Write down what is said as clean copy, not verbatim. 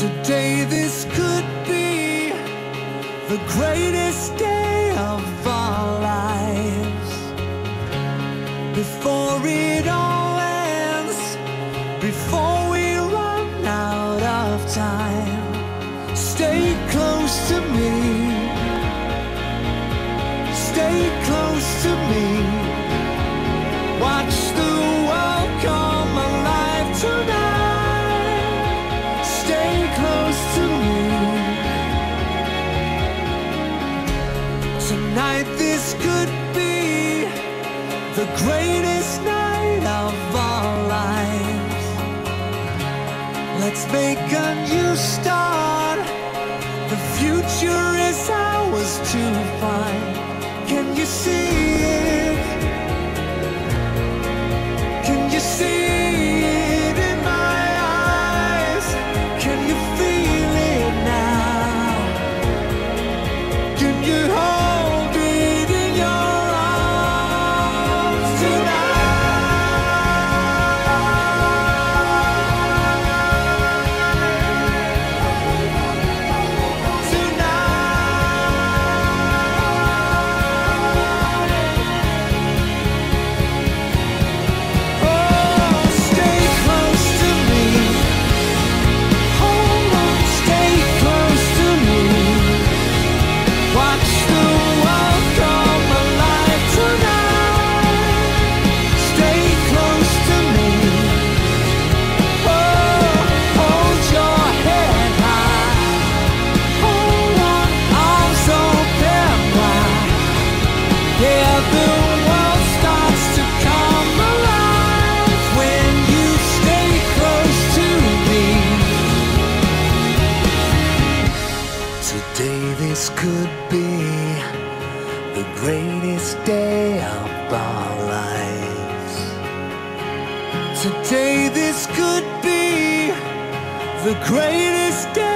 Today this could be the greatest day of our lives. Before it all ends, before we run out of time, stay close to me, stay close to me. Watch the world come alive tonight. Stay close to me. Tonight this could be the greatest night of our lives. Let's make a new start. The future is ours to find. Can you see it? Can you see it in my eyes? Can you feel it now? Can you hold it in your arms this could be the greatest day of our lives. Today this could be the greatest day